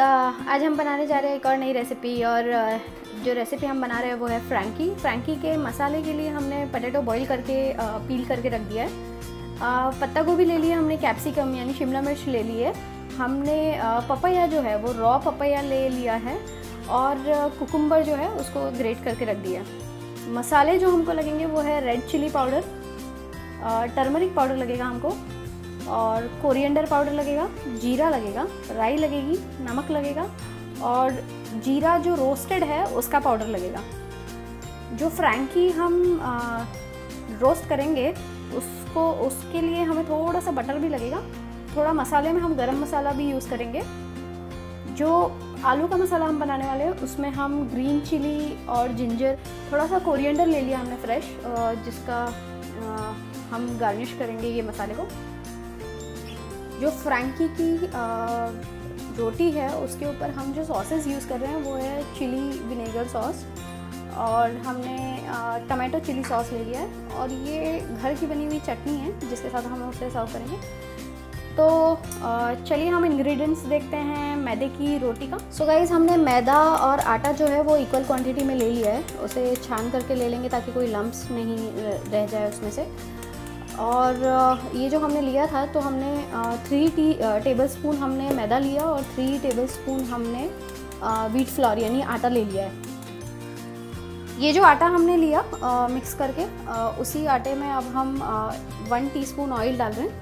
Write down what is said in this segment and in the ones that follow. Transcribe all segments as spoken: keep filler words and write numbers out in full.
आज हम बनाने जा रहे हैं एक और नई रेसिपी। और जो रेसिपी हम बना रहे हैं वो है फ्रैंकी। फ्रैंकी के मसाले के लिए हमने पोटैटो बॉईल करके पील करके रख दिया है। पत्ता गोभी ले लिया हमने, कैप्सिकम यानी शिमला मिर्च ले ली है हमने, पपाया जो है वो रॉ पपाया ले लिया है, और कुकुम्बर जो है उसको ग्रेट करके रख दिया। मसाले जो हमको लगेंगे वो है red chilli powder, turmeric powder लगेगा हमको, और कोरिएंडर पाउडर लगेगा, जीरा लगेगा, राई लगेगी, नमक लगेगा, और जीरा जो रोस्टेड है उसका पाउडर लगेगा। जो फ्रैंकी हम आ, रोस्ट करेंगे उसको उसके लिए हमें थोड़ा सा बटर भी लगेगा। थोड़ा मसाले में हम गरम मसाला भी यूज़ करेंगे। जो आलू का मसाला हम बनाने वाले हैं उसमें हम ग्रीन चिली और जिंजर, थोड़ा सा कोरिएंडर ले लिया हमने फ्रेश, जिसका हम गार्निश करेंगे ये मसाले को। जो फ्रैंकी की रोटी है उसके ऊपर हम जो सॉसेस यूज़ कर रहे हैं वो है चिली विनेगर सॉस, और हमने टमाटो चिली सॉस ले लिया है, और ये घर की बनी हुई चटनी है जिसके साथ हम उसे सर्व करेंगे। तो चलिए हम इंग्रेडिएंट्स देखते हैं मैदे की रोटी का। सो so गाइज़, हमने मैदा और आटा जो है वो इक्वल क्वांटिटी में ले लिया है। उसे छान करके ले लेंगे ताकि कोई लम्प्स नहीं रह जाए उसमें से। और ये जो हमने लिया था तो हमने थ्री टी टेबल स्पून हमने मैदा लिया, और थ्री टेबल स्पून हमने व्हीट फ्लोर यानी आटा ले लिया है। ये जो आटा हमने लिया आ, मिक्स करके, आ, उसी आटे में अब हम आ, वन टीस्पून ऑयल डाल रहे हैं।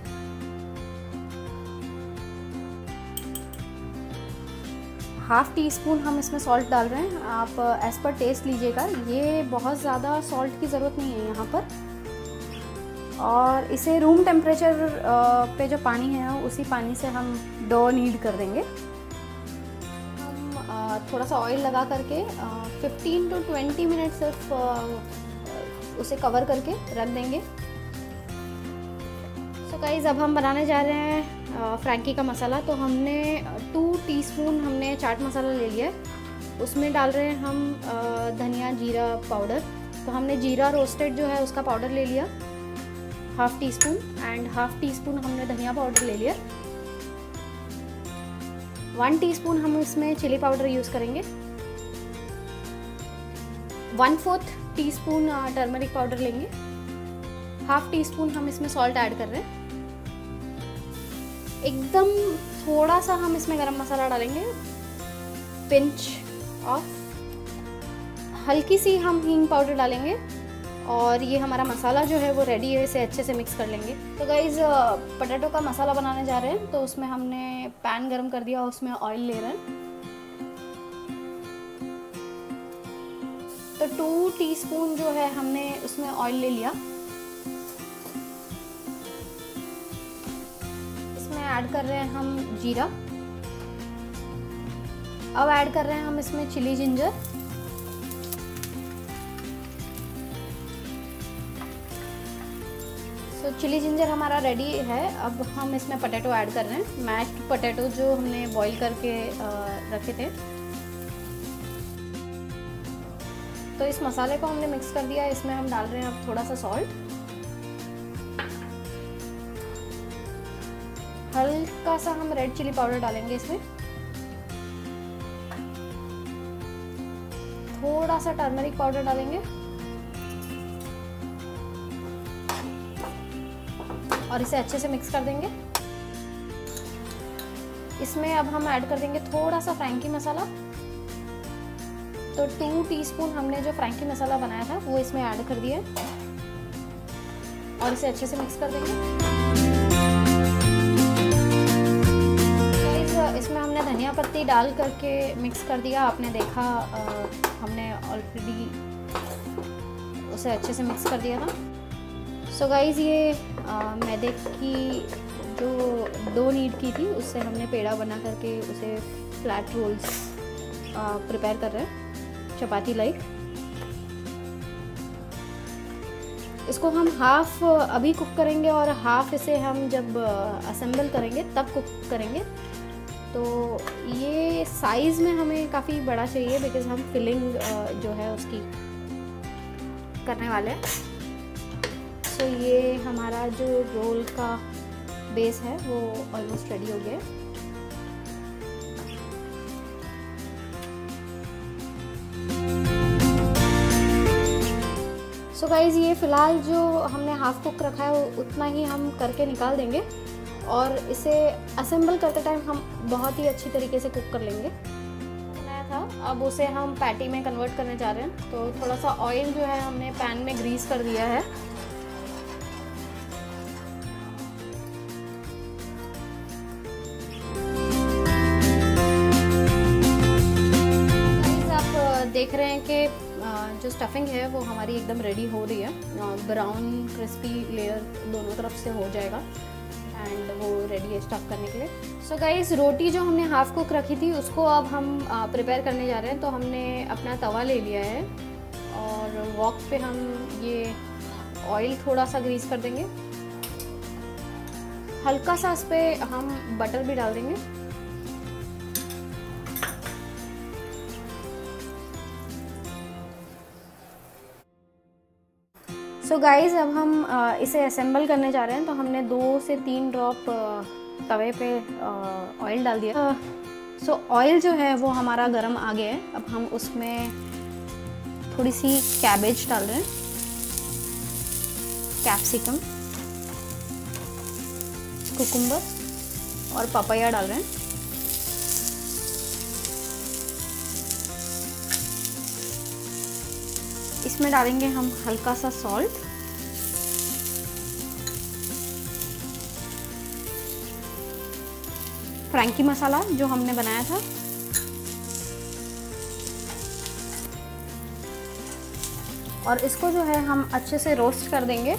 हाफ टी स्पून हम इसमें सॉल्ट डाल रहे हैं। आप एज पर टेस्ट लीजिएगा, ये बहुत ज़्यादा सॉल्ट की ज़रूरत नहीं है यहाँ पर। और इसे रूम टेम्परेचर पे जो पानी है उसी पानी से हम डो नीड कर देंगे। हम थोड़ा सा ऑयल लगा करके फिफ्टीन टू ट्वेंटी मिनट सिर्फ उसे कवर करके रख देंगे। सो गाइस, अब हम बनाने जा रहे हैं फ्रैंकी का मसाला। तो हमने टू टीस्पून हमने चाट मसाला ले लिया है, उसमें डाल रहे हैं हम धनिया जीरा पाउडर। तो हमने जीरा रोस्टेड जो है उसका पाउडर ले लिया half teaspoon, and half teaspoon हमने धनिया पाउडर ले लिया। वन टीस्पून हम इसमें चिली पाउडर यूज़ करेंगे। One fourth teaspoon turmeric powder लेंगे। हाफ टी स्पून हम इसमें सॉल्ट ऐड कर रहे हैं। एकदम थोड़ा सा हम इसमें गरम मसाला डालेंगे, पिंच ऑफ। हल्की सी हम हींग पाउडर डालेंगे, और ये हमारा मसाला जो है वो रेडी है। इसे अच्छे से मिक्स कर लेंगे। तो गाइज़, पोटैटो का मसाला बनाने जा रहे हैं, तो उसमें हमने पैन गरम कर दिया, उसमें ऑयल ले रहे हैं। तो टू टीस्पून जो है हमने उसमें ऑयल ले लिया। इसमें ऐड कर रहे हैं हम जीरा। अब ऐड कर रहे हैं हम इसमें चिली जिंजर। तो चिली जिंजर हमारा रेडी है। अब हम इसमें पोटैटो ऐड कर रहे हैं, मैश्ड पोटैटो जो हमने बॉईल करके रखे थे। तो इस मसाले को हमने मिक्स कर दिया। इसमें हम डाल रहे हैं अब थोड़ा सा सॉल्ट, हल्का सा हम रेड चिली पाउडर डालेंगे इसमें, थोड़ा सा टर्मरिक पाउडर डालेंगे, और इसे अच्छे से मिक्स कर देंगे। इसमें अब हम ऐड कर देंगे थोड़ा सा फ्रैंकी मसाला। तो टू टीस्पून हमने जो फ्रैंकी मसाला बनाया था वो इसमें ऐड कर दिया, और इसे अच्छे से मिक्स कर देंगे। तो इसमें हमने धनिया पत्ती डाल करके मिक्स कर दिया। आपने देखा आ, हमने ऑलरेडी उसे अच्छे से मिक्स कर दिया था। सो so गाइज़, ये मैदे की जो डो नीड की थी उससे हमने पेड़ा बना करके उसे फ्लैट रोल्स प्रिपेयर कर रहे हैं, चपाती लाइक। इसको हम हाफ अभी कुक करेंगे, और हाफ इसे हम जब असेंबल करेंगे तब कुक करेंगे। तो ये साइज़ में हमें काफ़ी बड़ा चाहिए, बिकॉज़ हम फिलिंग जो है उसकी करने वाले हैं। तो so, ये हमारा जो रोल का बेस है वो ऑलमोस्ट रेडी हो गया है। सो गाइज़ ये फ़िलहाल जो हमने हाफ़ कुक रखा है वो उतना ही हम करके निकाल देंगे और इसे असेंबल करते टाइम हम बहुत ही अच्छी तरीके से कुक कर लेंगे। बनाया था, अब उसे हम पैटी में कन्वर्ट करने जा रहे हैं। तो थोड़ा सा ऑयल जो है हमने पैन में ग्रीस कर दिया है। देख रहे हैं कि जो स्टफिंग है वो हमारी एकदम रेडी हो रही है। ब्राउन क्रिस्पी लेयर दोनों तरफ से हो जाएगा एंड वो रेडी है स्टफ करने के लिए। सो गाइस रोटी जो हमने हाफ कुक रखी थी उसको अब हम प्रिपेयर करने जा रहे हैं। तो हमने अपना तवा ले लिया है और वॉक पे हम ये ऑयल थोड़ा सा ग्रीस कर देंगे। हल्का सा इस पर हम बटर भी डाल देंगे। सो so गाइज़ अब हम इसे असेंबल करने जा रहे हैं। तो हमने दो से तीन ड्रॉप तवे पे ऑयल डाल दिया। सो so ऑयल जो है वो हमारा गरम आ गया है। अब हम उसमें थोड़ी सी कैबेज डाल रहे हैं, कैप्सिकम, कुकुम्बर और पपाया डाल रहे हैं। इसमें डालेंगे हम हल्का सा सॉल्ट, फ्रैंकी मसाला जो हमने बनाया था, और इसको जो है हम अच्छे से रोस्ट कर देंगे।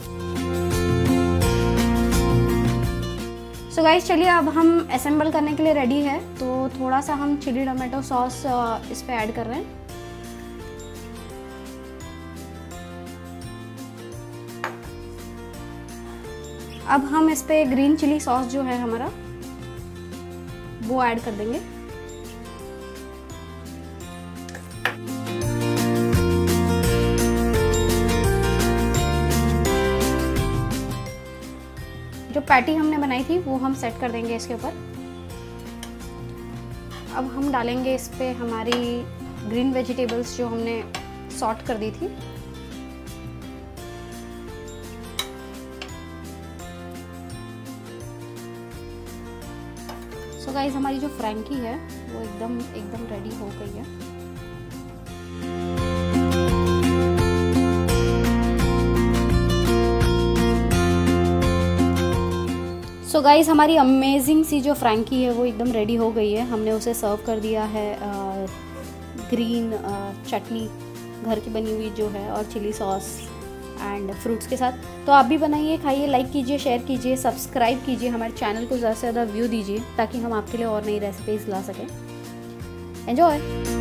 सो गाइस चलिए अब हम असेंबल करने के लिए रेडी है। तो थोड़ा सा हम चिली टमाटो सॉस इस पे ऐड कर रहे हैं। अब हम इस पे ग्रीन चिली सॉस जो है हमारा वो ऐड कर देंगे। जो पैटी हमने बनाई थी वो हम सेट कर देंगे इसके ऊपर। अब हम डालेंगे इस पे हमारी ग्रीन वेजिटेबल्स जो हमने सॉट कर दी थी। सो गाइस हमारी जो फ्रैंकी है वो एकदम एकदम रेडी हो गई है। सो so गाइस हमारी अमेजिंग सी जो फ्रैंकी है वो एकदम रेडी हो गई है। हमने उसे सर्व कर दिया है आ, ग्रीन आ, चटनी घर की बनी हुई जो है और चिली सॉस एंड फ्रूट्स के साथ। तो आप भी बनाइए, खाइए, लाइक कीजिए, शेयर कीजिए, सब्सक्राइब कीजिए, हमारे चैनल को ज़्यादा से ज़्यादा व्यू दीजिए ताकि हम आपके लिए और नई रेसिपीज़ ला सकें। एंजॉय।